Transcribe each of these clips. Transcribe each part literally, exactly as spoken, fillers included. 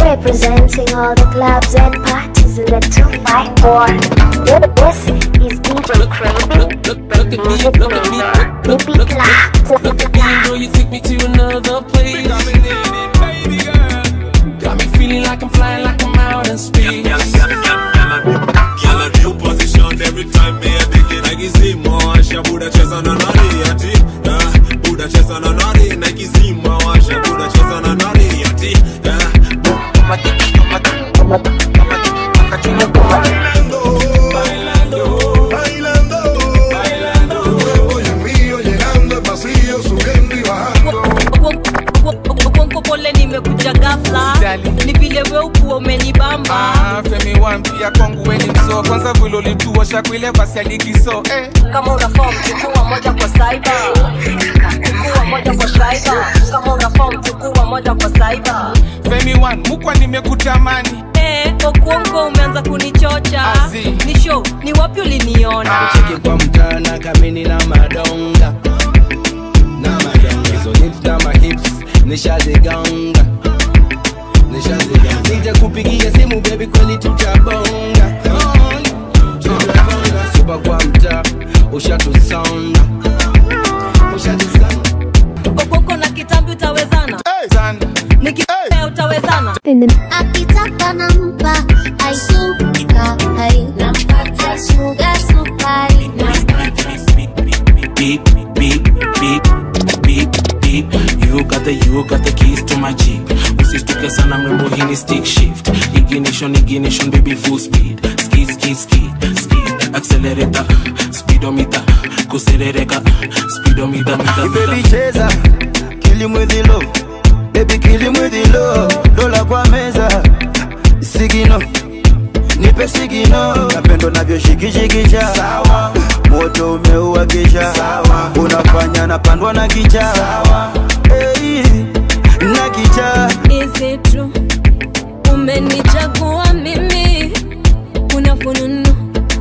Representing all the clubs and parties in the two by four. This is D J Craving. Music Look at me, look, look, look at me, look at me. You know you take me to another place. Baby girl, got me feeling like I'm flying, like I'm out in space. Girl, a new position every time me a dig it. Nike Zima, washa Buddha chesa na nari ati. Buddha chesa na nari, Nike Zima, washa Buddha chesa na nari ati. Come on, come on, come on, come on, come on, come on. Bailando, bailando, bailando. Voy a mío llegando al pasillo, subiendo y bajando. Pole nimekuja ghafla, ni vile wewe uko umenibamba. Ah, Femi one pia kwangu wewe ni mso. Kwanza vile ulituosha kuile basi alikiso eh. Kama una form chukua moja kwa cyber. Chukua moja kwa cyber. Kama una form chukua moja kwa cyber. Femi one mukwa nimekutamani. Eh, Okwongo umeanza kunichocha. Ni show, ni wapi uliniona? Ah. Cheki kwa mtana kamini na madonga. Na madonga. Hizo hips na ma hips nishaziganga. Nishaziganga. Nitakupigia simu baby kweli tutabonga. Tutabonga. Suba kwa mta ushatusonga. Ushatusonga. Okwongo na kitambi utawezana? Hey, sana. Nikipea hey. Utawezana? Akitaka nampa aisuka hai nampata sugar sukari nampata beep beep beep beep beep beep. You got the you got the keys to my Jeep. Usistuke sana mrembo hini stick shift. Ignition ignition baby full speed. Ski ski ski ski. Accelerator speedometer. Kuserereka speedometer. Baby cheza kill him with the love. Baby kill him with the love. Dola kwa meza sigino nipe sigino. Napendo navyo shikishikisha sawa. Moto umeua kisha sawa. Unafanya napandwa na kicha sawa. Hey, na kicha. Is it true? Umenichagua mimi. Una fununu.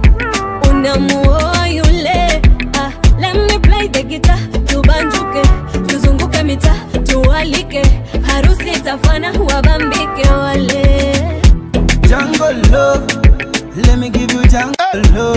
Unamuoa yule. Ah, let me play the guitar. Tubanjuke, tuzunguke mita, tualike. Harusi itafana wabambike wale. Jungle love, let me give you jungle love.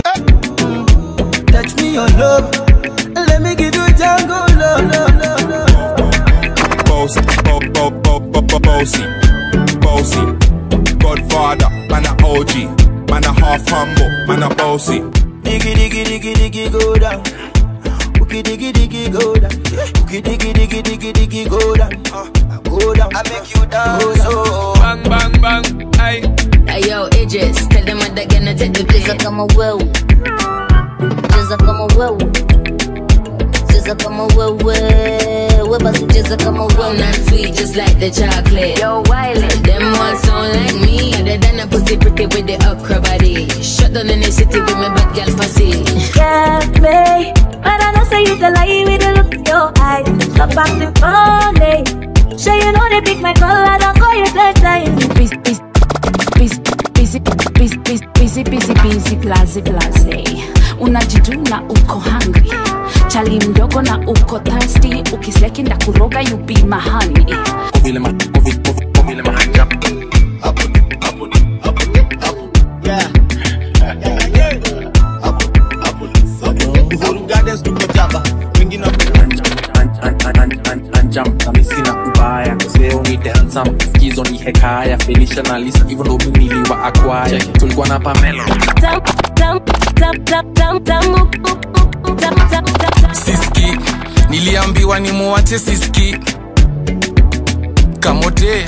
Touch me your love, let me give you jungle love, love, love, love. Bossy, bo bo bo bo bo bossy, bossy. Godfather, man a O G, man a half humble, man a bossy. Diggy diggy diggy diggy go down, ookie diggy diggy go down, ookie diggy diggy diggy diggy go down, uh, go down. I make you dance, oh. Bang bang bang, aye. Hey yo, Idris, tell them what they're gonna take the pizza kama wewe. Cheza kama wewe. Cheza kama wewe. Wewe basi cheza kama wewe. Not sweet just like the chocolate. Yo, Wiley. Them ones sound like me. They done a pussy pretty with the okra body. Shut down in the city with my bad girl pussy. Can't play, but I know say you can lie with the look in your eyes. So back the phone, sure you know they pick my call, I don't call you bedtime. Busy, busy, busy, busy, busy, busy, busy, busy, plazi, plazi. Unajiduna uko hungry. Chali mdogo na uko thirsty. Ukisleki nda kuroga you be my honey. Ovile ma, ovile, ovile ma hanja. Up, up, up, up. Yeah. Yeah, yeah. Up, up, up. Uhuru Gardens tuko jaba. Wengine Anjam, na misina ubaya. Kuseo ni dancam, skizo ni hekaya. Felicia na Lisa, even though mimi niliwa acquire. Tulikuwa na Pamela. Tam, tam, tam, tam, tam, tam, tam, tam, tam. Siski, niliambiwa ni muache Siski. Kamote,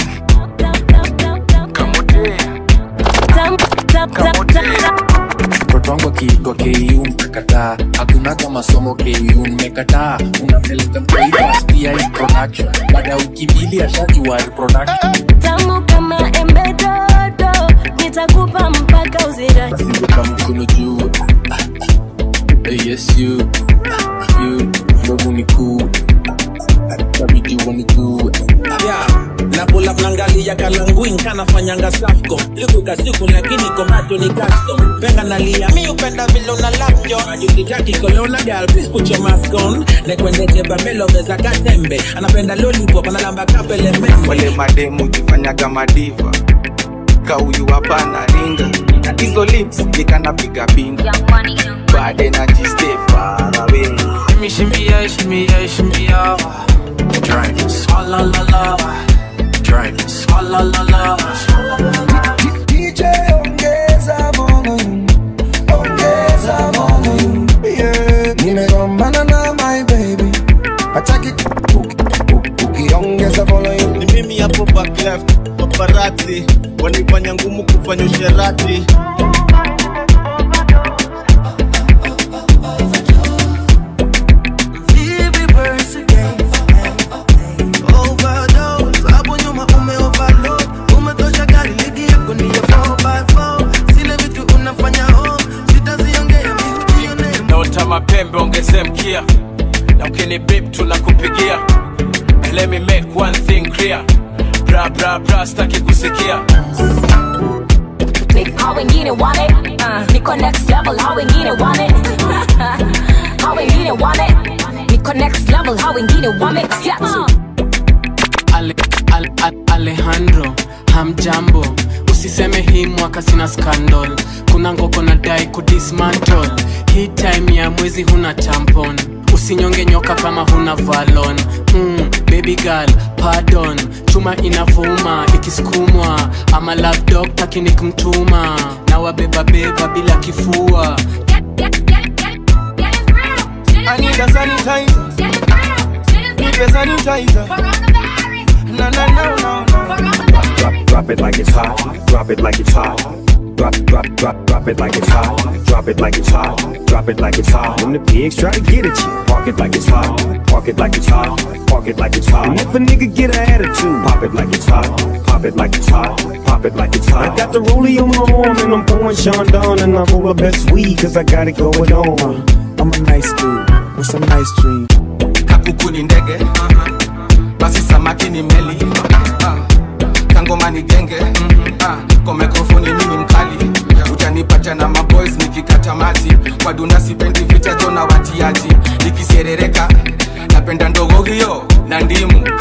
kamote, kamote. Mtoto wangu akiitwa K U mkakataa. Hakuna kama somo K U mmekataa. Unapeleka mtaifa stia hii production. Baada wiki mbili ashajua reproduction. Tamu kama embe dodo, nitakupa mpaka uzira. Basi weka mkono juu. Hey, yes you, you, ndogo ni cool. Tabidi wani good. Yeah, napola mlangali ya kalanguin kana fanyanga safko. Liku kasiku lakini komato ni custom. Penga nalia mi upenda vilo na lapjo. Ajukitaki kolona girl please put your mask on. Nekwende teba melo meza katembe. Anapenda lollipop analamba kapele membe. Wale mademu jifanyaga madiva. kauyu hapa na ringa na hizo lips nikanapiga pinga bad energy stay far away. Shimmy shimmy yeah, shimmy yeah, shimmy yeah. Drive this, la la la la. Drive this, la la la la. D J ongeza volume, ongeza volume. Yeah, nimegombana na my baby, hataki ukiongeza volume. Ni mimi hapo back left, paparazzi wanifanya ngumu kufanya usherati. Mapembe ongeze mkia na ukini beep tunakupigia. Let me make one thing clear, bra bra bra staki kusikia. How wengine want it, uh, niko next level. How wengine want it, how wengine want it, niko next level. How wengine want it, yeah. Ale, ale, ale, Alejandro, hamjambo. Usiseme hii mwaka sina scandal. Kuna ngoko na dai kudismantle. Hii time ya mwezi huna tampon. Usinyonge nyoka kama huna valon. mm, Baby girl, pardon. Chuma inavuma, ikisukumwa. Ama love dog takini kumtuma. Na wabeba beba bila kifua. I need a sanitizer. Need a sanitizer. No, no, no, no, no. Drop, drop it like it's hot. Drop it like it's hot. Drop, drop, drop, drop it like it's hot. Drop it like it's hot. Drop it like it's hot. When the pigs try to get at you, park it like it's hot. Park it like it's hot. Park it like it's hot. And if a nigga get an attitude, pop it like it's hot. Pop it like it's hot. Pop it like it's hot. I got the rollie on my arm and I'm pouring Sean Don and I roll the best weed cause I got it going on. I'm a nice dude with some nice dreams. Kakuku ni ndege, basi samaki ni meli. Kangoma ni genge, kwa mikrofoni mimi mkali. Utanipata na maboys nikikata mati. Kwa duna sipendi vita jona watiaji. Nikiserereka, napenda ndogo hiyo na ndimu.